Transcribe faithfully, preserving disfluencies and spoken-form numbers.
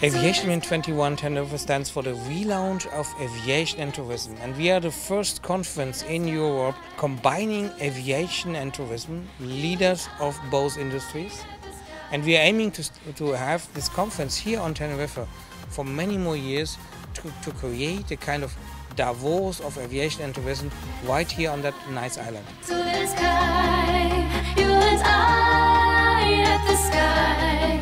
Aviation-Event twenty-one Tenerife stands for the relaunch of aviation and tourism, and we are the first conference in Europe combining aviation and tourism, leaders of both industries. And we are aiming to, to have this conference here on Tenerife for many more years to, to create a kind of Davos of aviation and tourism right here on that nice island. To the sky, you and I at the sky.